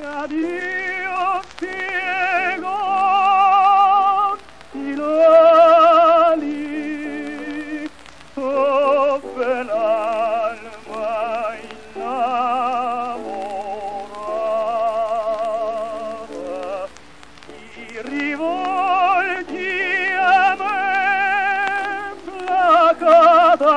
Dio piego il ali, oh bell'alma innamorata, ti rivolgi a me placata,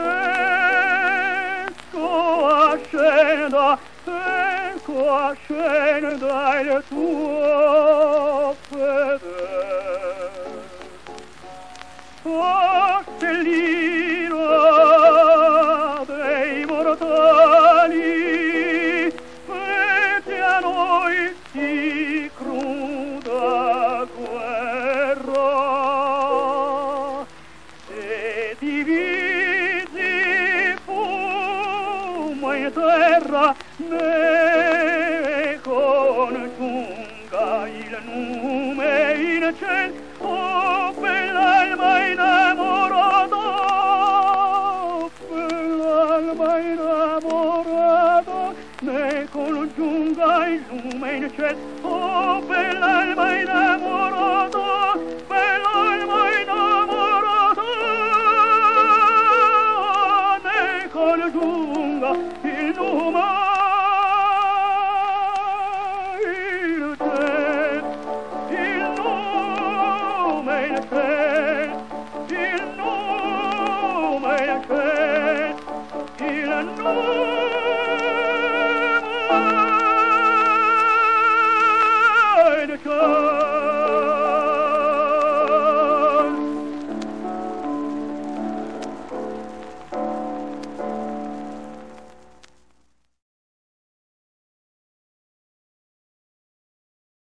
ecco ascenda il tuo fedele. Oh, stellina dei mortali, metti a noi sì cruda guerra, se divisi fumo in terra, ne congiunga il nume in ciel, oh bell'alma innamorata, bell'alma innamorata, ne congiunga il nume in ciel, oh bell'alma innamorata, bell'alma innamorata, ne congiunga il nume. Il nome